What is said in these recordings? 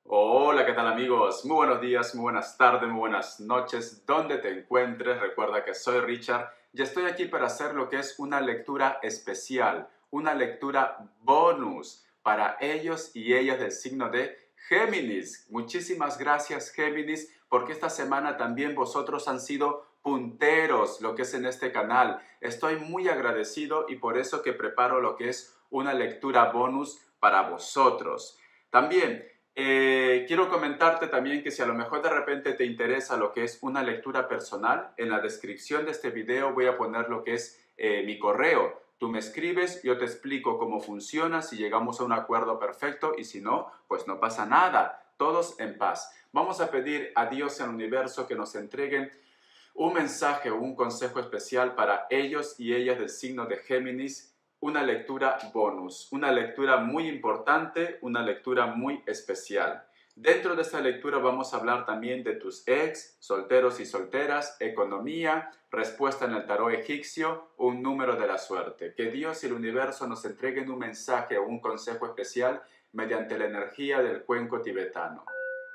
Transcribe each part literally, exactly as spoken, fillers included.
Hola, ¿qué tal amigos? Muy buenos días, muy buenas tardes, muy buenas noches. Donde te encuentres, recuerda que soy Richard y estoy aquí para hacer lo que es una lectura especial, una lectura bonus para ellos y ellas del signo de Géminis. Muchísimas gracias, Géminis, porque esta semana también vosotros han sido punteros, lo que es en este canal. Estoy muy agradecido y por eso que preparo lo que es una lectura bonus para vosotros. También eh, quiero comentarte también que si a lo mejor de repente te interesa lo que es una lectura personal, en la descripción de este video voy a poner lo que es eh, mi correo. Tú me escribes, yo te explico cómo funciona, si llegamos a un acuerdo perfecto y si no, pues no pasa nada, todos en paz. Vamos a pedir a Dios y al universo que nos entreguen un mensaje o un consejo especial para ellos y ellas del signo de Géminis, una lectura bonus, una lectura muy importante, una lectura muy especial. Dentro de esta lectura vamos a hablar también de tus ex, solteros y solteras, economía, respuesta en el tarot egipcio, un número de la suerte. Que Dios y el universo nos entreguen un mensaje o un consejo especial mediante la energía del cuenco tibetano.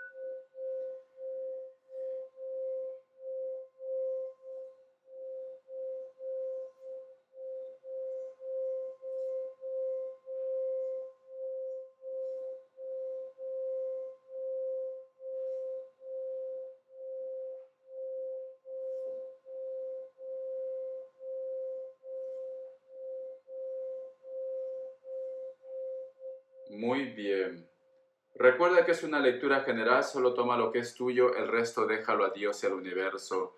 Muy bien. Recuerda que es una lectura general, solo toma lo que es tuyo, el resto déjalo a Dios y al universo.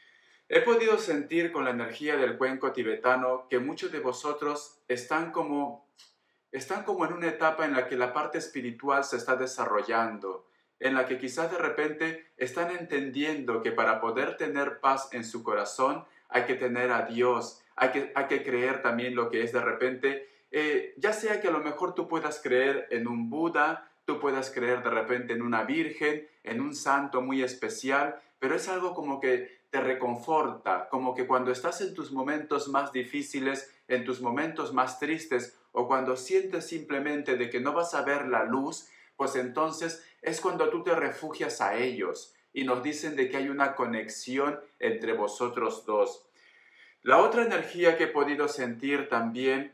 He podido sentir con la energía del cuenco tibetano que muchos de vosotros están como, están como en una etapa en la que la parte espiritual se está desarrollando, en la que quizás de repente están entendiendo que para poder tener paz en su corazón hay que tener a Dios, hay que, hay que creer también lo que es de repente, eh, ya sea que a lo mejor tú puedas creer en un Buda, tú puedas creer de repente en una virgen, en un santo muy especial, pero es algo como que te reconforta, como que cuando estás en tus momentos más difíciles, en tus momentos más tristes, o cuando sientes simplemente de que no vas a ver la luz, pues entonces es cuando tú te refugias a ellos y nos dicen de que hay una conexión entre vosotros dos. La otra energía que he podido sentir también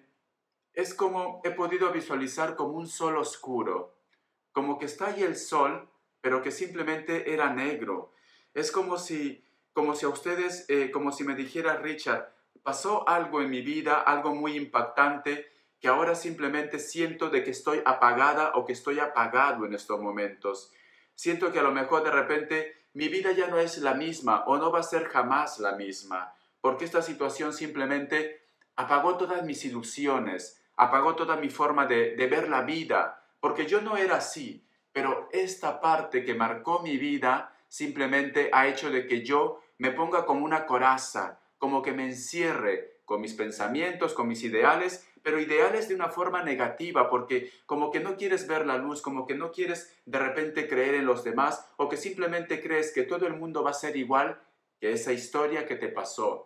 es como he podido visualizar como un sol oscuro, como que está ahí el sol, pero que simplemente era negro. Es como si, como si a ustedes, eh, como si me dijera Richard, pasó algo en mi vida, algo muy impactante, que ahora simplemente siento de que estoy apagada o que estoy apagado en estos momentos. Siento que a lo mejor de repente mi vida ya no es la misma o no va a ser jamás la misma, porque esta situación simplemente apagó todas mis ilusiones, apagó toda mi forma de, de ver la vida, porque yo no era así, pero esta parte que marcó mi vida simplemente ha hecho de que yo me ponga como una coraza, como que me encierre con mis pensamientos, con mis ideales, pero ideales de una forma negativa, porque como que no quieres ver la luz, como que no quieres de repente creer en los demás, o que simplemente crees que todo el mundo va a ser igual que esa historia que te pasó.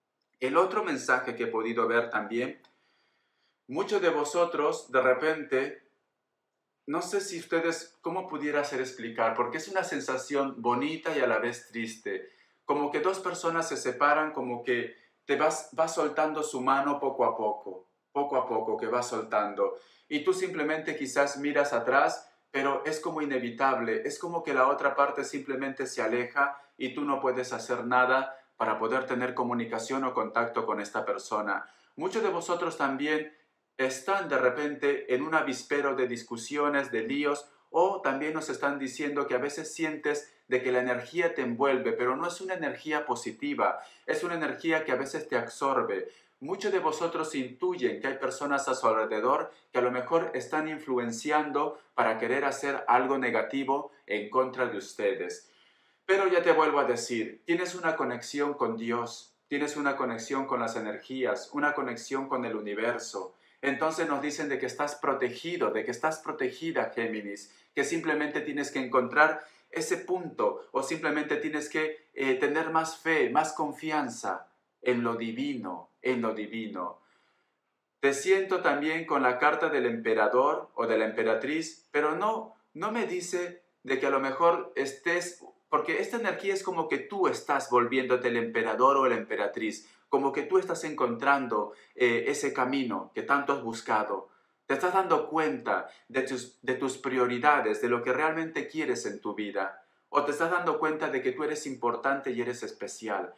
El otro mensaje que he podido ver también, muchos de vosotros de repente, no sé si ustedes, ¿cómo pudiera ser explicar? Porque es una sensación bonita y a la vez triste. Como que dos personas se separan, como que te vas, vas soltando su mano poco a poco, poco a poco que vas soltando. Y tú simplemente quizás miras atrás, pero es como inevitable. Es como que la otra parte simplemente se aleja y tú no puedes hacer nada para poder tener comunicación o contacto con esta persona. Muchos de vosotros también están de repente en un avispero de discusiones, de líos, o también nos están diciendo que a veces sientes de que la energía te envuelve, pero no es una energía positiva, es una energía que a veces te absorbe. Muchos de vosotros intuyen que hay personas a su alrededor que a lo mejor están influenciando para querer hacer algo negativo en contra de ustedes. Pero ya te vuelvo a decir, tienes una conexión con Dios, tienes una conexión con las energías, una conexión con el universo. Entonces nos dicen de que estás protegido, de que estás protegida, Géminis, que simplemente tienes que encontrar ese punto o simplemente tienes que eh, tener más fe, más confianza en lo divino, en lo divino. Te siento también con la carta del emperador o de la emperatriz, pero no no me dice de que a lo mejor estés, porque esta energía es como que tú estás volviéndote el emperador o la emperatriz, como que tú estás encontrando eh, ese camino que tanto has buscado. Te estás dando cuenta de tus, de tus prioridades, de lo que realmente quieres en tu vida. O te estás dando cuenta de que tú eres importante y eres especial.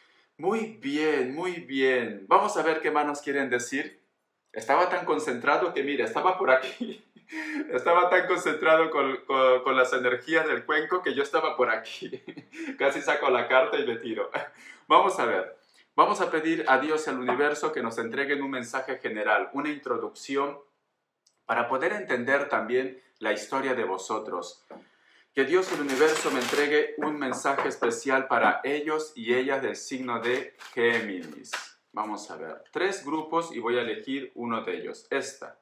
Muy bien, muy bien. Vamos a ver qué más nos quieren decir. Estaba tan concentrado que, mira, estaba por aquí. Estaba tan concentrado con, con, con las energías del cuenco que yo estaba por aquí. Casi saco la carta y le tiro. Vamos a ver. Vamos a pedir a Dios y al universo que nos entreguen un mensaje general, una introducción, para poder entender también la historia de vosotros. Que Dios y el universo me entregue un mensaje especial para ellos y ellas del signo de Géminis. Vamos a ver. Tres grupos y voy a elegir uno de ellos. Esta.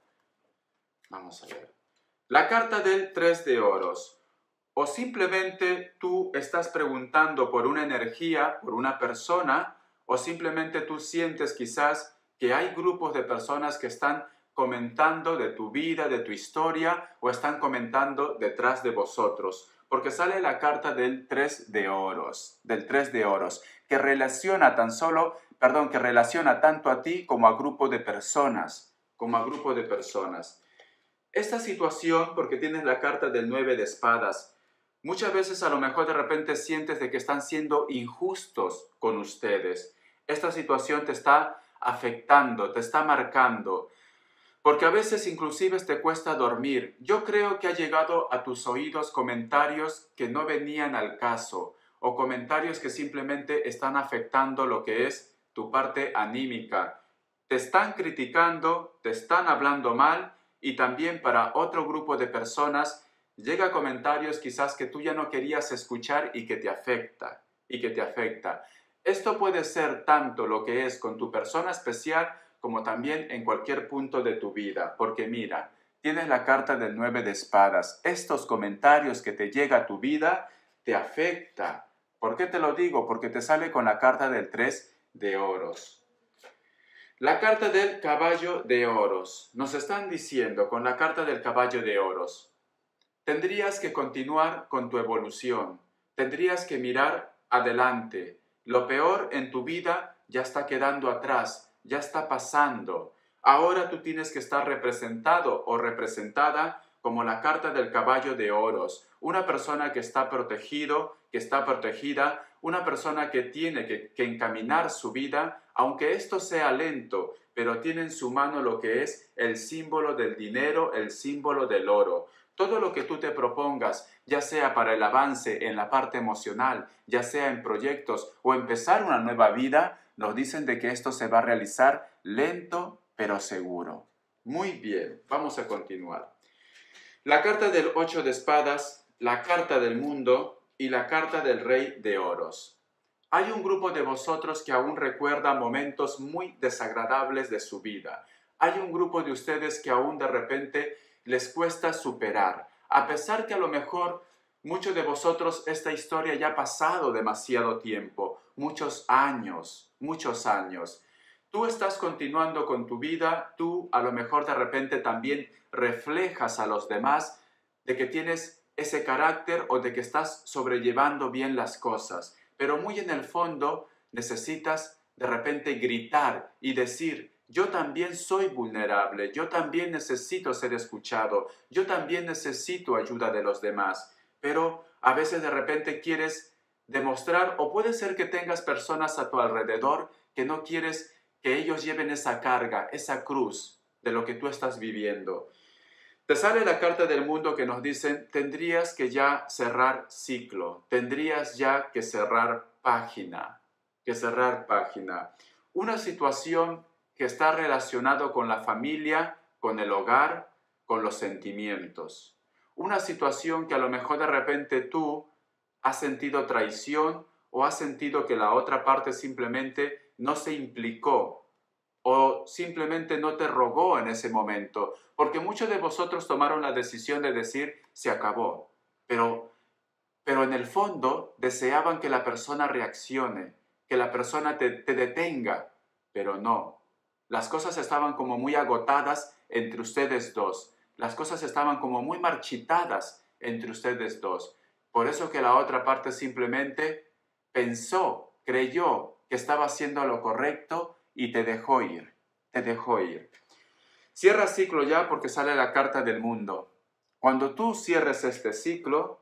Vamos a ver. La carta del tres de oros. O simplemente tú estás preguntando por una energía, por una persona, o simplemente tú sientes quizás que hay grupos de personas que están comentando de tu vida, de tu historia, o están comentando detrás de vosotros. Porque sale la carta del tres de oros, del tres de oros, que relaciona tan solo, perdón, que relaciona tanto a ti como a grupo de personas, como a grupo de personas. Esta situación, porque tienes la carta del nueve de espadas, muchas veces a lo mejor de repente sientes de que están siendo injustos con ustedes. Esta situación te está afectando, te está marcando, porque a veces inclusive te cuesta dormir. Yo creo que ha llegado a tus oídos comentarios que no venían al caso, o comentarios que simplemente están afectando lo que es tu parte anímica. Te están criticando, te están hablando mal, y también para otro grupo de personas llega comentarios quizás que tú ya no querías escuchar y que te afecta, y que te afecta. Esto puede ser tanto lo que es con tu persona especial como también en cualquier punto de tu vida, porque mira, tienes la carta del nueve de espadas. Estos comentarios que te llega a tu vida te afecta. ¿Por qué te lo digo? Porque te sale con la carta del tres de oros. La carta del caballo de oros. Nos están diciendo con la carta del caballo de oros, tendrías que continuar con tu evolución, tendrías que mirar adelante. Lo peor en tu vida ya está quedando atrás, ya está pasando. Ahora tú tienes que estar representado o representada como la carta del caballo de oros, una persona que está protegido, que está protegida, una persona que tiene que, que encaminar su vida, aunque esto sea lento, pero tiene en su mano lo que es el símbolo del dinero, el símbolo del oro. Todo lo que tú te propongas, ya sea para el avance en la parte emocional, ya sea en proyectos o empezar una nueva vida, nos dicen de que esto se va a realizar lento pero seguro. Muy bien, vamos a continuar. La carta del ocho de espadas, la carta del mundo y la carta del rey de oros. Hay un grupo de vosotros que aún recuerda momentos muy desagradables de su vida. Hay un grupo de ustedes que aún de repente les cuesta superar. A pesar que a lo mejor muchos de vosotros esta historia ya ha pasado demasiado tiempo, muchos años, muchos años. Tú estás continuando con tu vida, tú a lo mejor de repente también reflejas a los demás de que tienes ese carácter o de que estás sobrellevando bien las cosas. Pero muy en el fondo necesitas de repente gritar y decir, yo también soy vulnerable, yo también necesito ser escuchado, yo también necesito ayuda de los demás. Pero a veces de repente quieres demostrar, o puede ser que tengas personas a tu alrededor que no quieres que ellos lleven esa carga, esa cruz de lo que tú estás viviendo. Te sale la carta del mundo que nos dicen, tendrías que ya cerrar ciclo, tendrías ya que cerrar página, que cerrar página. Una situación que está relacionado con la familia, con el hogar, con los sentimientos. Una situación que a lo mejor de repente tú has sentido traición o has sentido que la otra parte simplemente no se implicó o simplemente no te rogó en ese momento, porque muchos de vosotros tomaron la decisión de decir, se acabó, pero, pero en el fondo deseaban que la persona reaccione, que la persona te, te detenga, pero no. Las cosas estaban como muy agotadas entre ustedes dos, las cosas estaban como muy marchitadas entre ustedes dos. Por eso que la otra parte simplemente pensó, creyó que estaba haciendo lo correcto y te dejó ir, te dejó ir. Cierra ciclo ya porque sale la carta del mundo. Cuando tú cierres este ciclo,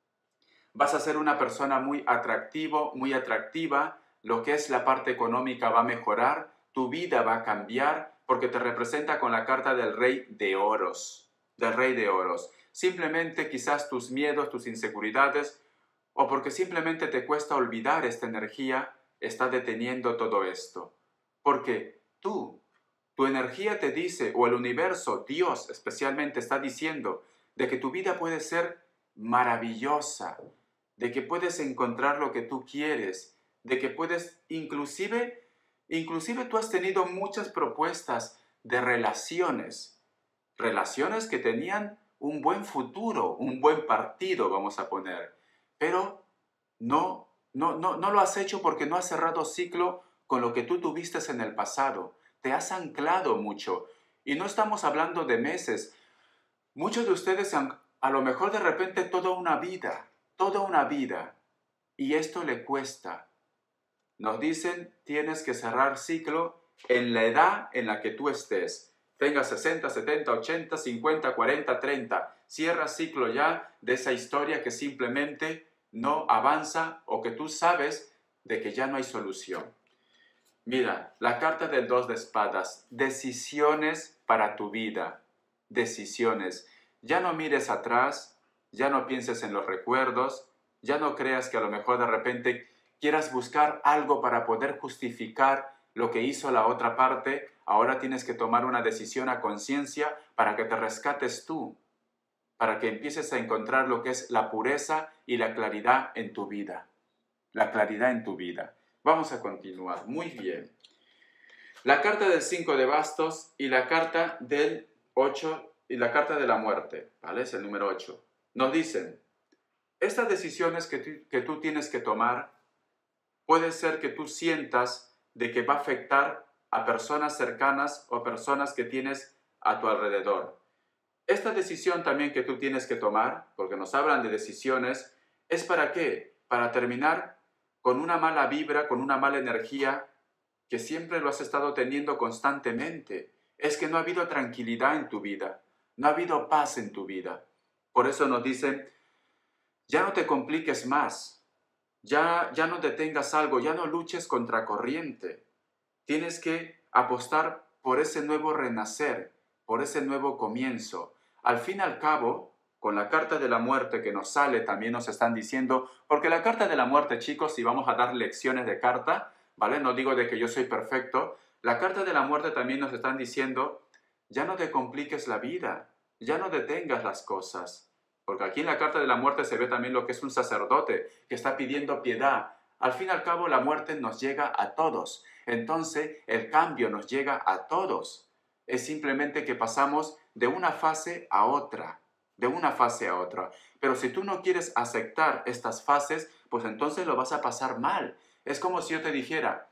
vas a ser una persona muy atractivo, muy atractiva, lo que es la parte económica va a mejorar, tu vida va a cambiar, porque te representa con la carta del rey de oros, del rey de oros. Simplemente quizás tus miedos, tus inseguridades, o porque simplemente te cuesta olvidar esta energía, está deteniendo todo esto. Porque tú, tu energía te dice, o el universo, Dios especialmente está diciendo, de que tu vida puede ser maravillosa, de que puedes encontrar lo que tú quieres, de que puedes, inclusive, inclusive tú has tenido muchas propuestas de relaciones, relaciones que tenían un buen futuro, un buen partido, vamos a poner, pero no, no, no, no lo has hecho porque no has cerrado ciclo con lo que tú tuviste en el pasado, te has anclado mucho, y no estamos hablando de meses. Muchos de ustedes han, a lo mejor de repente toda una vida, toda una vida, y esto le cuesta. Nos dicen, tienes que cerrar ciclo en la edad en la que tú estés. Tenga sesenta, setenta, ochenta, cincuenta, cuarenta, treinta. Cierra ciclo ya de esa historia que simplemente no avanza o que tú sabes de que ya no hay solución. Mira, la carta del dos de espadas, decisiones para tu vida, decisiones. Ya no mires atrás, ya no pienses en los recuerdos, ya no creas que a lo mejor de repente quieras buscar algo para poder justificar lo que hizo la otra parte. Ahora tienes que tomar una decisión a conciencia para que te rescates tú, para que empieces a encontrar lo que es la pureza y la claridad en tu vida. La claridad en tu vida. Vamos a continuar. Muy bien. La carta del cinco de bastos y la carta del ocho y la carta de la muerte, ¿vale? Es el número ocho. Nos dicen, estas decisiones que tú, que tú tienes que tomar, puede ser que tú sientas de que va a afectar a personas cercanas o personas que tienes a tu alrededor. Esta decisión también que tú tienes que tomar, porque nos hablan de decisiones, ¿es para qué? Para terminar con una mala vibra, con una mala energía que siempre lo has estado teniendo constantemente. Es que no ha habido tranquilidad en tu vida, no ha habido paz en tu vida. Por eso nos dicen, ya no te compliques más, ya, ya no detengas algo, ya no luches contra corriente. Tienes que apostar por ese nuevo renacer, por ese nuevo comienzo. Al fin y al cabo, con la carta de la muerte que nos sale, también nos están diciendo, porque la carta de la muerte, chicos, si vamos a dar lecciones de carta, ¿vale? No digo de que yo soy perfecto. La carta de la muerte también nos están diciendo, ya no te compliques la vida, ya no detengas las cosas. Porque aquí en la carta de la muerte se ve también lo que es un sacerdote que está pidiendo piedad. Al fin y al cabo la muerte nos llega a todos. Entonces el cambio nos llega a todos. Es simplemente que pasamos de una fase a otra, de una fase a otra. Pero si tú no quieres aceptar estas fases, pues entonces lo vas a pasar mal. Es como si yo te dijera,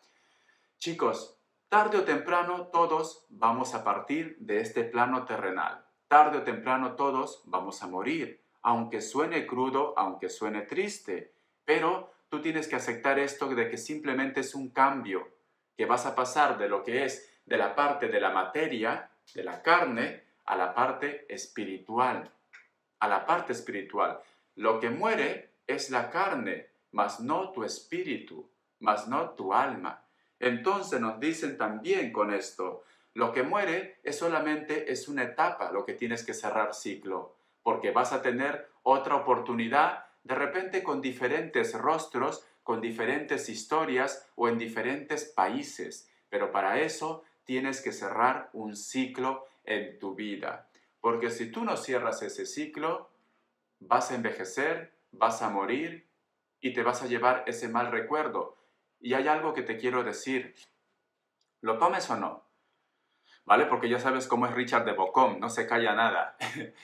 chicos, tarde o temprano todos vamos a partir de este plano terrenal. Tarde o temprano todos vamos a morir, aunque suene crudo, aunque suene triste. Pero tú tienes que aceptar esto de que simplemente es un cambio, que vas a pasar de lo que es de la parte de la materia, de la carne, a la parte espiritual. A la parte espiritual. Lo que muere es la carne, mas no tu espíritu, mas no tu alma. Entonces nos dicen también con esto, lo que muere es solamente es una etapa, lo que tienes que cerrar ciclo, porque vas a tener otra oportunidad, de repente con diferentes rostros, con diferentes historias o en diferentes países, pero para eso tienes que cerrar un ciclo en tu vida, porque si tú no cierras ese ciclo, vas a envejecer, vas a morir y te vas a llevar ese mal recuerdo. Y hay algo que te quiero decir, ¿lo tomes o no? ¿Vale? Porque ya sabes cómo es Richard de Bocón, no se calla nada.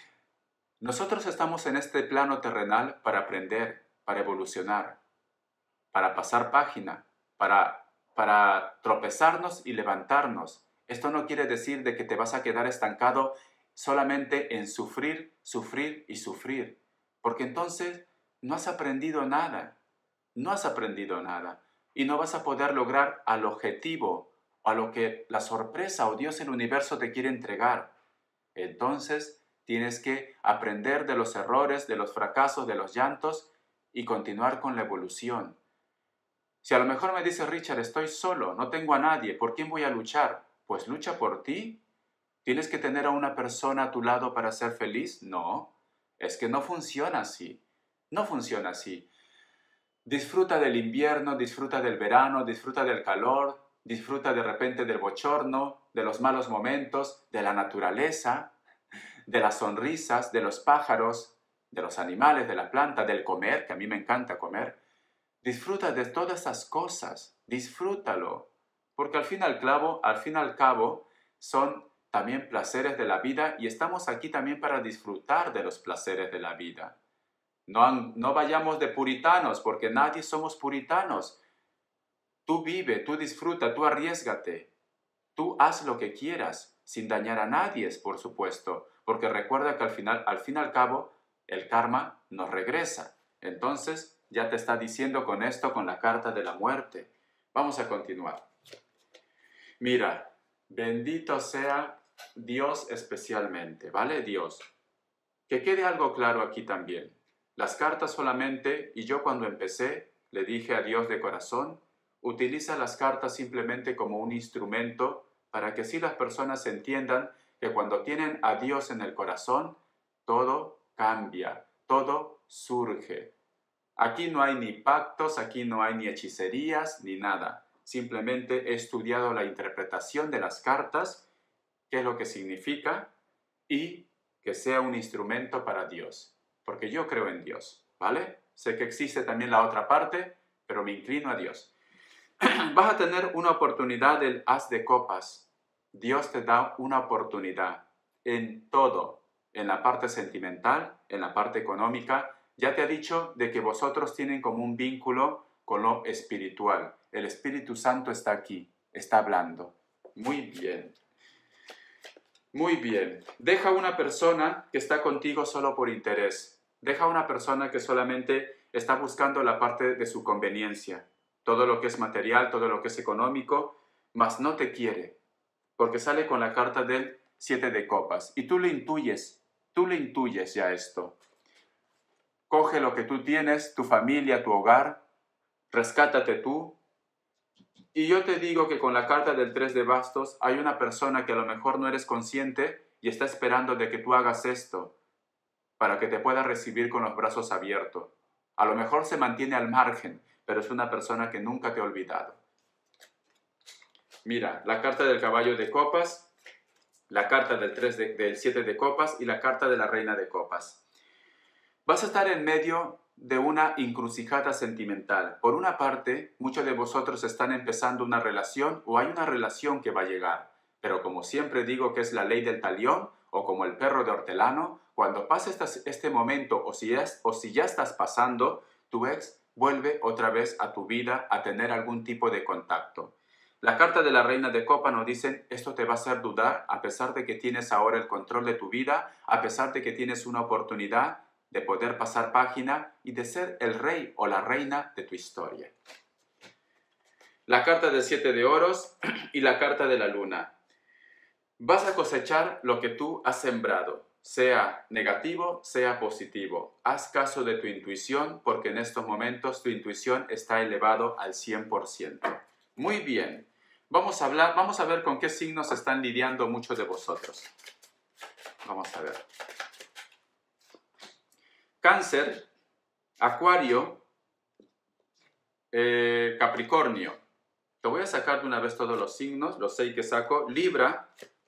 Nosotros estamos en este plano terrenal para aprender, para evolucionar, para pasar página, para, para tropezarnos y levantarnos. Esto no quiere decir de que te vas a quedar estancado solamente en sufrir, sufrir y sufrir. porque entonces no has aprendido nada, no has aprendido nada y no vas a poder lograr al objetivo o a lo que la sorpresa o Dios, el universo te quiere entregar. Entonces tienes que aprender de los errores, de los fracasos, de los llantos y continuar con la evolución. Si a lo mejor me dice Richard, estoy solo, no tengo a nadie, ¿por quién voy a luchar? Pues lucha por ti. ¿Tienes que tener a una persona a tu lado para ser feliz? No, es que no funciona así, no funciona así. Disfruta del invierno, disfruta del verano, disfruta del calor, disfruta de repente del bochorno, de los malos momentos, de la naturaleza, de las sonrisas, de los pájaros, de los animales, de la planta, del comer, que a mí me encanta comer. Disfruta de todas esas cosas, disfrútalo, porque al fin y al cabo, al fin y al cabo, son también placeres de la vida y estamos aquí también para disfrutar de los placeres de la vida. No, no vayamos de puritanos, porque nadie somos puritanos. Tú vive, tú disfruta, tú arriésgate, tú haz lo que quieras, sin dañar a nadie, por supuesto, porque recuerda que al final, al fin y al cabo, el karma nos regresa. Entonces, ya te está diciendo con esto, con la carta de la muerte. Vamos a continuar. Mira, bendito sea Dios especialmente, ¿vale? Dios. Que quede algo claro aquí también. Las cartas solamente, y yo cuando empecé, le dije a Dios de corazón, utiliza las cartas simplemente como un instrumento para que así las personas entiendan que cuando tienen a Dios en el corazón, todo cambia, todo surge. Aquí no hay ni pactos, aquí no hay ni hechicerías, ni nada. Simplemente he estudiado la interpretación de las cartas, qué es lo que significa, y que sea un instrumento para Dios. Porque yo creo en Dios, ¿vale? Sé que existe también la otra parte, pero me inclino a Dios. Vas a tener una oportunidad del as de copas. Dios te da una oportunidad en todo, en la parte sentimental, en la parte económica. Ya te ha dicho de que vosotros tienen como un vínculo con lo espiritual. El Espíritu Santo está aquí, está hablando. Muy bien. Muy bien. Deja una persona que está contigo solo por interés. Deja una persona que solamente está buscando la parte de su conveniencia. Todo lo que es material, todo lo que es económico, mas no te quiere. Porque sale con la carta del siete de copas. Y tú le intuyes, tú le intuyes ya esto. Coge lo que tú tienes, tu familia, tu hogar, rescátate tú. Y yo te digo que con la carta del tres de bastos hay una persona que a lo mejor no eres consciente y está esperando de que tú hagas esto para que te pueda recibir con los brazos abiertos. A lo mejor se mantiene al margen, pero es una persona que nunca te ha olvidado. Mira, la carta del caballo de copas, la carta del, tres de, del siete de copas y la carta de la reina de copas. Vas a estar en medio de una encrucijada sentimental. Por una parte, muchos de vosotros están empezando una relación o hay una relación que va a llegar. Pero como siempre digo que es la ley del talión o como el perro de hortelano, cuando pase este momento o si, es, o si ya estás pasando, tu ex vuelve otra vez a tu vida a tener algún tipo de contacto. La carta de la reina de copa nos dice, esto te va a hacer dudar a pesar de que tienes ahora el control de tu vida, a pesar de que tienes una oportunidad de poder pasar página y de ser el rey o la reina de tu historia. La carta del siete de oros y la carta de la luna. Vas a cosechar lo que tú has sembrado, sea negativo, sea positivo. Haz caso de tu intuición porque en estos momentos tu intuición está elevado al cien por ciento. Muy bien. Vamos a hablar, vamos a ver con qué signos están lidiando muchos de vosotros. Vamos a ver. Cáncer, Acuario, eh, Capricornio. Te voy a sacar de una vez todos los signos, los seis que saco. Libra,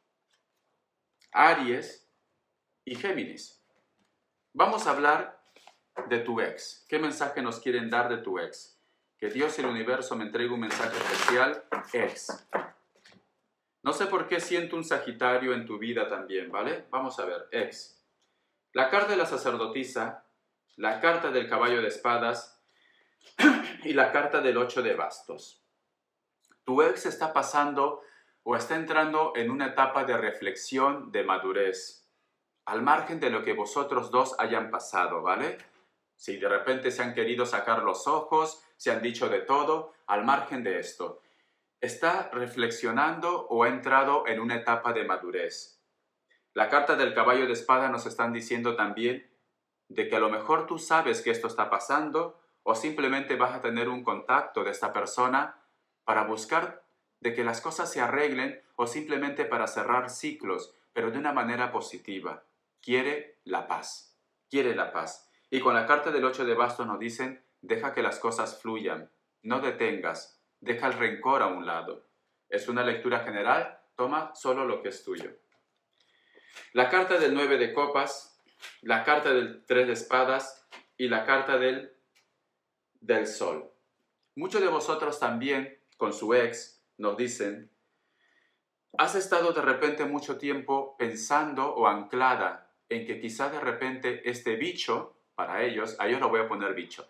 Aries y Géminis. Vamos a hablar de tu ex. ¿Qué mensaje nos quieren dar de tu ex? Que Dios y el universo me entregue un mensaje especial. Ex. No sé por qué siento un Sagitario en tu vida también, ¿vale? Vamos a ver. Ex. La carta de la sacerdotisa, la carta del caballo de espadas y la carta del ocho de bastos. Tu ex está pasando o está entrando en una etapa de reflexión, de madurez. al margen de lo que vosotros dos hayan pasado, ¿vale? Si de repente se han querido sacar los ojos, se han dicho de todo, al margen de esto. Está reflexionando o ha entrado en una etapa de madurez. La carta del caballo de espada nos están diciendo también de que a lo mejor tú sabes que esto está pasando o simplemente vas a tener un contacto de esta persona para buscar de que las cosas se arreglen o simplemente para cerrar ciclos, pero de una manera positiva. Quiere la paz, quiere la paz. Y con la carta del ocho de bastos nos dicen, deja que las cosas fluyan, no detengas, deja el rencor a un lado. Es una lectura general, toma solo lo que es tuyo. La carta del nueve de copas, la carta del tres de espadas y la carta del, del sol. Muchos de vosotros también, con su ex, nos dicen, has estado de repente mucho tiempo pensando o anclada en que quizá de repente este bicho, para ellos, a ellos lo voy a poner bicho.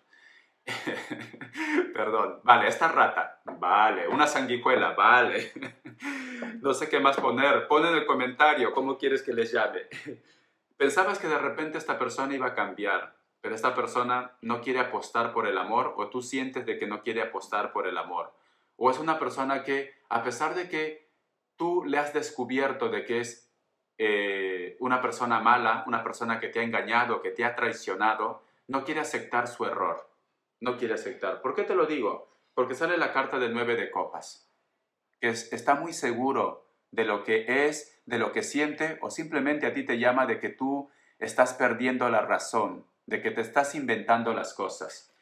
Perdón, vale, esta rata, vale, una sanguijuela, vale. No sé qué más poner, pon en el comentario cómo quieres que les llame. Pensabas que de repente esta persona iba a cambiar, pero esta persona no quiere apostar por el amor o tú sientes de que no quiere apostar por el amor. O es una persona que, a pesar de que tú le has descubierto de que es eh, una persona mala, una persona que te ha engañado, que te ha traicionado, no quiere aceptar su error. No quiere aceptar. ¿Por qué te lo digo? Porque sale la carta del nueve de copas, que es, está muy seguro de lo que es, de lo que siente, o simplemente a ti te llama de que tú estás perdiendo la razón, de que te estás inventando las cosas.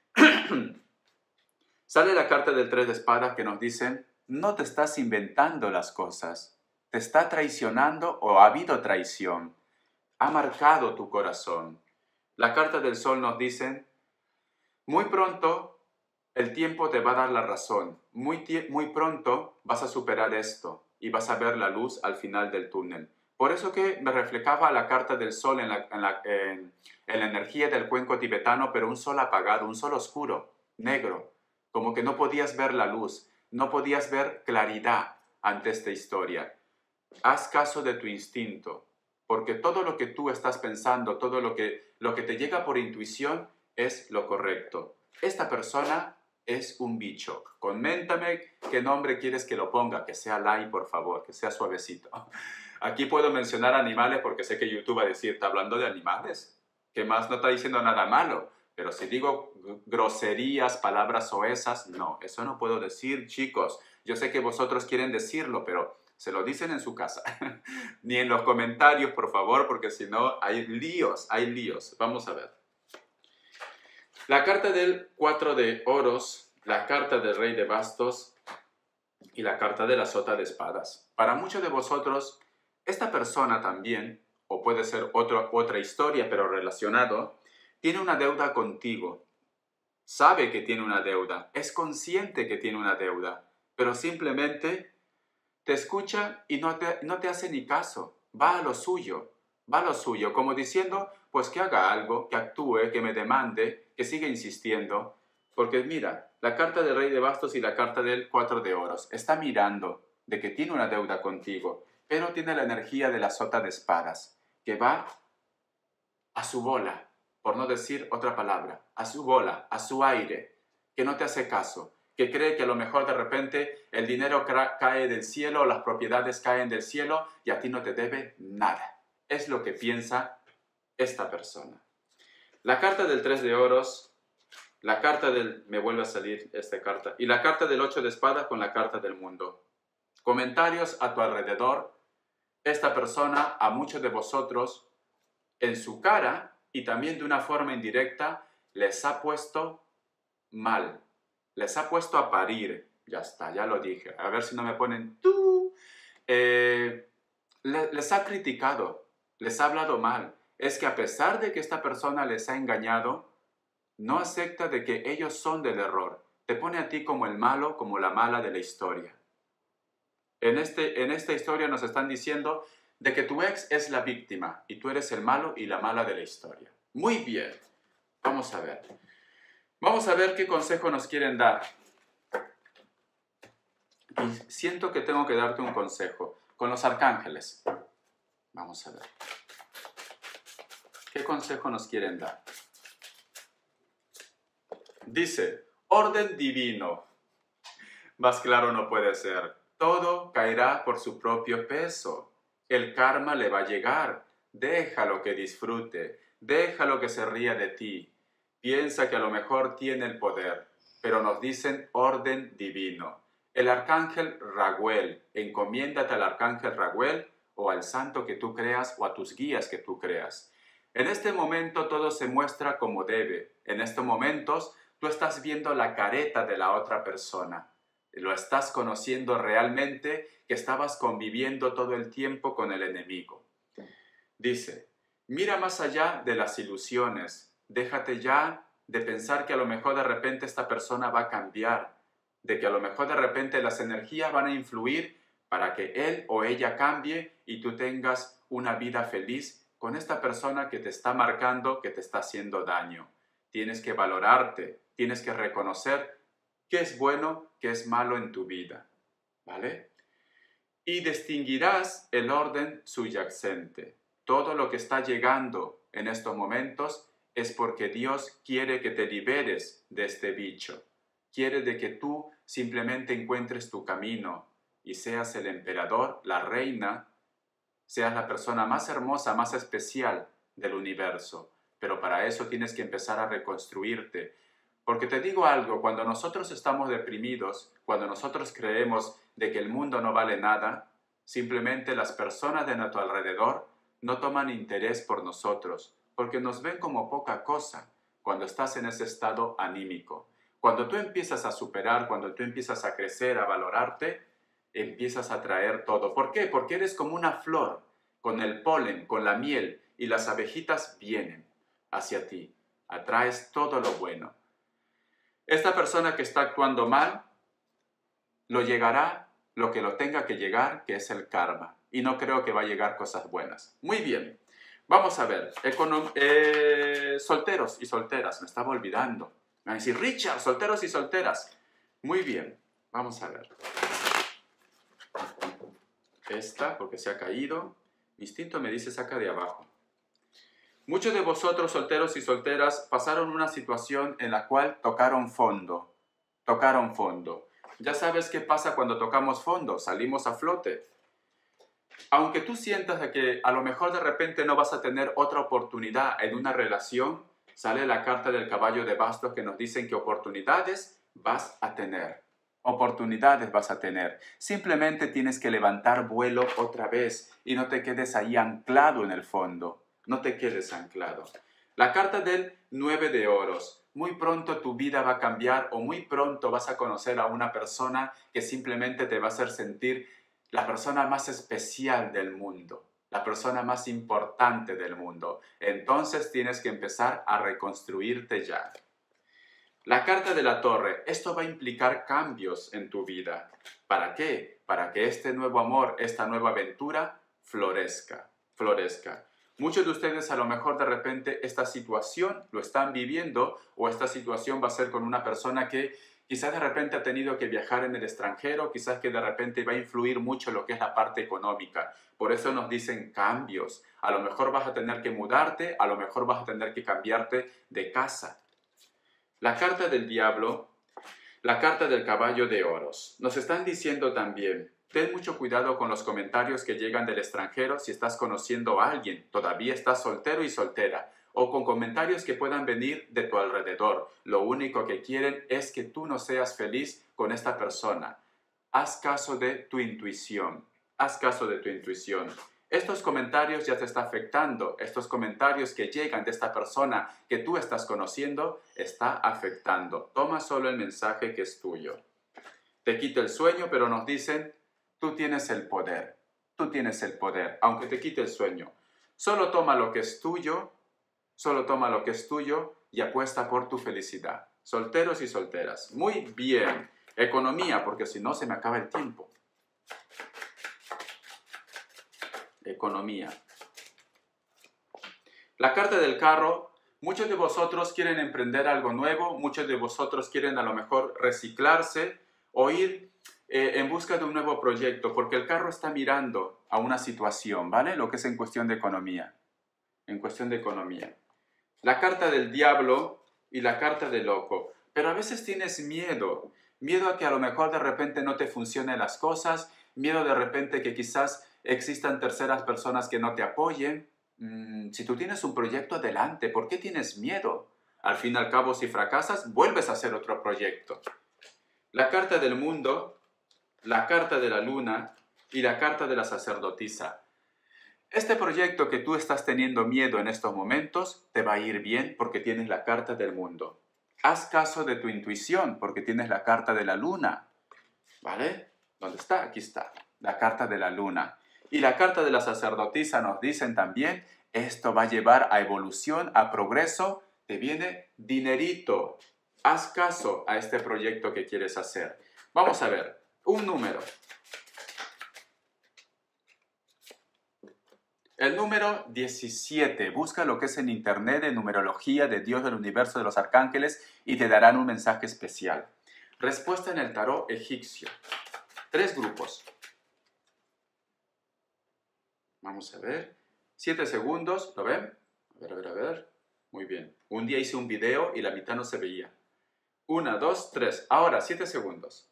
Sale la carta del tres de espadas que nos dicen, no te estás inventando las cosas, te está traicionando o ha habido traición, ha marcado tu corazón. La carta del sol nos dice, muy pronto el tiempo te va a dar la razón, muy, muy pronto vas a superar esto y vas a ver la luz al final del túnel. Por eso que me reflejaba la carta del sol en la, en la, en, en la energía del cuenco tibetano, pero un sol apagado, un sol oscuro, negro, como que no podías ver la luz, no podías ver claridad ante esta historia. Haz caso de tu instinto, porque todo lo que tú estás pensando, todo lo que, lo que te llega por intuición es lo correcto. Esta persona es un bicho. Coméntame qué nombre quieres que lo ponga, que sea light, por favor, que sea suavecito. Aquí puedo mencionar animales porque sé que YouTube va a decir, ¿está hablando de animales? ¿Qué más? No está diciendo nada malo. Pero si digo groserías, palabras soezas, no, eso no puedo decir, chicos. Yo sé que vosotros quieren decirlo, pero se lo dicen en su casa. Ni en los comentarios, por favor, porque si no, hay líos, hay líos. Vamos a ver. La carta del cuatro de oros, la carta del rey de bastos y la carta de la sota de espadas. Para muchos de vosotros, esta persona también, o puede ser otro, otra historia, pero relacionado, tiene una deuda contigo. Sabe que tiene una deuda, es consciente que tiene una deuda, pero simplemente te escucha y no te, no te hace ni caso. Va a lo suyo, va a lo suyo, como diciendo, pues que haga algo, que actúe, que me demande, que siga insistiendo. Porque mira, la carta del rey de bastos y la carta del cuatro de oros está mirando de que tiene una deuda contigo, pero tiene la energía de la sota de espadas, que va a su bola, por no decir otra palabra, a su bola, a su aire, que no te hace caso, que cree que a lo mejor de repente el dinero cae del cielo, las propiedades caen del cielo y a ti no te debe nada. Es lo que piensa esta persona. La carta del tres de oros, la carta del... me vuelve a salir esta carta, y la carta del ocho de espadas con la carta del mundo. Comentarios a tu alrededor. Esta persona, a muchos de vosotros, en su cara y también de una forma indirecta, les ha puesto mal. Les ha puesto a parir. Ya está, ya lo dije. A ver si no me ponen tú. Eh, les ha criticado, les ha hablado mal. Es que a pesar de que esta persona les ha engañado, no acepta de que ellos son del error. Te pone a ti como el malo, como la mala de la historia. En, este, en esta historia nos están diciendo de que tu ex es la víctima y tú eres el malo y la mala de la historia. Muy bien. Vamos a ver. Vamos a ver qué consejo nos quieren dar. Y siento que tengo que darte un consejo con los arcángeles. Vamos a ver. ¿Qué consejo nos quieren dar? Dice, orden divino. Más claro no puede ser. Todo caerá por su propio peso. El karma le va a llegar. Déjalo que disfrute. Déjalo que se ría de ti. Piensa que a lo mejor tiene el poder. Pero nos dicen orden divino. El arcángel Raguel. Encomiéndate al arcángel Raguel o al santo que tú creas o a tus guías que tú creas. En este momento todo se muestra como debe. En estos momentos tú estás viendo la careta de la otra persona. Lo estás conociendo realmente, que estabas conviviendo todo el tiempo con el enemigo. Dice, mira más allá de las ilusiones. Déjate ya de pensar que a lo mejor de repente esta persona va a cambiar, de que a lo mejor de repente las energías van a influir para que él o ella cambie y tú tengas una vida feliz con esta persona que te está marcando, que te está haciendo daño. Tienes que valorarte, tienes que reconocer qué es bueno, qué es malo en tu vida, ¿vale? Y distinguirás el orden subyacente. Todo lo que está llegando en estos momentos es porque Dios quiere que te liberes de este bicho. Quiere de que tú simplemente encuentres tu camino y seas el emperador, la reina, seas la persona más hermosa, más especial del universo. Pero para eso tienes que empezar a reconstruirte. Porque te digo algo, cuando nosotros estamos deprimidos, cuando nosotros creemos de que el mundo no vale nada, simplemente las personas de nuestro alrededor no toman interés por nosotros, porque nos ven como poca cosa cuando estás en ese estado anímico. Cuando tú empiezas a superar, cuando tú empiezas a crecer, a valorarte, empiezas a traer todo. ¿Por qué? Porque eres como una flor, con el polen, con la miel, y las abejitas vienen hacia ti. Atraes todo lo bueno. Esta persona que está actuando mal, lo llegará lo que lo tenga que llegar, que es el karma. Y no creo que va a llegar cosas buenas. Muy bien. Vamos a ver. Econom eh, solteros y solteras. Me estaba olvidando. Me van a decir, Richard, solteros y solteras. Muy bien. Vamos a ver. Esta, porque se ha caído. Mi instinto me dice, saca de abajo. Muchos de vosotros, solteros y solteras, pasaron una situación en la cual tocaron fondo. Tocaron fondo. Ya sabes qué pasa cuando tocamos fondo. Salimos a flote. Aunque tú sientas de que a lo mejor de repente no vas a tener otra oportunidad en una relación, sale la carta del caballo de bastos que nos dicen que oportunidades vas a tener. Oportunidades vas a tener. Simplemente tienes que levantar vuelo otra vez y no te quedes ahí anclado en el fondo. No te quedes anclado. La carta del nueve de oros. Muy pronto tu vida va a cambiar o muy pronto vas a conocer a una persona que simplemente te va a hacer sentir la persona más especial del mundo, la persona más importante del mundo. Entonces tienes que empezar a reconstruirte ya. La carta de la torre. Esto va a implicar cambios en tu vida. ¿Para qué? Para que este nuevo amor, esta nueva aventura florezca, florezca. Muchos de ustedes a lo mejor de repente esta situación lo están viviendo o esta situación va a ser con una persona que quizás de repente ha tenido que viajar en el extranjero, quizás que de repente va a influir mucho lo que es la parte económica. Por eso nos dicen cambios. A lo mejor vas a tener que mudarte, a lo mejor vas a tener que cambiarte de casa. La carta del diablo, la carta del caballo de oros. Nos están diciendo también, ten mucho cuidado con los comentarios que llegan del extranjero si estás conociendo a alguien, todavía estás soltero y soltera, o con comentarios que puedan venir de tu alrededor. Lo único que quieren es que tú no seas feliz con esta persona. Haz caso de tu intuición. Haz caso de tu intuición. Estos comentarios ya te están afectando. Estos comentarios que llegan de esta persona que tú estás conociendo, está afectando. Toma solo el mensaje que es tuyo. Te quita el sueño, pero nos dicen, tú tienes el poder. Tú tienes el poder, aunque te quite el sueño. Solo toma lo que es tuyo. Solo toma lo que es tuyo y apuesta por tu felicidad. Solteros y solteras. Muy bien. Economía, porque si no se me acaba el tiempo. Economía. La carta del carro. Muchos de vosotros quieren emprender algo nuevo. Muchos de vosotros quieren a lo mejor reciclarse o ir eh, en busca de un nuevo proyecto, porque el carro está mirando a una situación, ¿vale? Lo que es en cuestión de economía. en cuestión de economía. La carta del diablo y la carta del loco. Pero a veces tienes miedo. Miedo a que a lo mejor de repente no te funcionen las cosas. Miedo de repente que quizás existan terceras personas que no te apoyen. Mm, si tú tienes un proyecto, adelante. ¿Por qué tienes miedo? Al fin y al cabo, si fracasas, vuelves a hacer otro proyecto. La carta del mundo, la carta de la luna y la carta de la sacerdotisa. Este proyecto que tú estás teniendo miedo en estos momentos te va a ir bien porque tienes la carta del mundo. Haz caso de tu intuición porque tienes la carta de la luna. ¿Vale? ¿Dónde está? Aquí está. La carta de la luna. Y la carta de la sacerdotisa nos dicen también, esto va a llevar a evolución, a progreso. Te viene dinerito. Haz caso a este proyecto que quieres hacer. Vamos a ver. Un número. El número diecisiete, busca lo que es en internet de numerología de Dios del universo de los arcángeles y te darán un mensaje especial. Respuesta en el tarot egipcio. Tres grupos. Vamos a ver. Siete segundos, ¿lo ven? A ver, a ver, a ver. Muy bien. Un día hice un video y la mitad no se veía. Una, dos, tres. Ahora, siete segundos.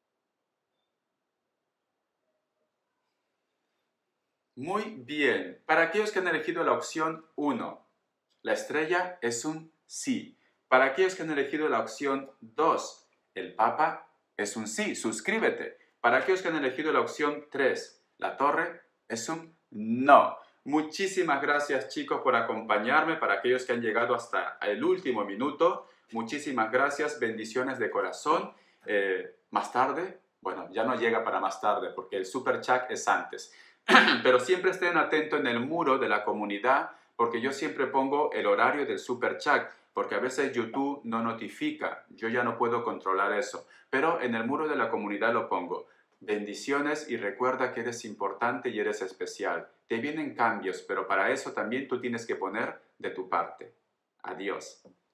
Muy bien. Para aquellos que han elegido la opción uno, la estrella es un sí. Para aquellos que han elegido la opción dos, el Papa es un sí. Suscríbete. Para aquellos que han elegido la opción tres, la torre es un no. Muchísimas gracias, chicos, por acompañarme. Para aquellos que han llegado hasta el último minuto, muchísimas gracias. Bendiciones de corazón. Eh, más tarde, bueno, ya no llega para más tarde porque el super chat es antes. Pero siempre estén atentos en el muro de la comunidad porque yo siempre pongo el horario del super chat porque a veces YouTube no notifica. Yo ya no puedo controlar eso. Pero en el muro de la comunidad lo pongo. Bendiciones y recuerda que eres importante y eres especial. Te vienen cambios, pero para eso también tú tienes que poner de tu parte. Adiós.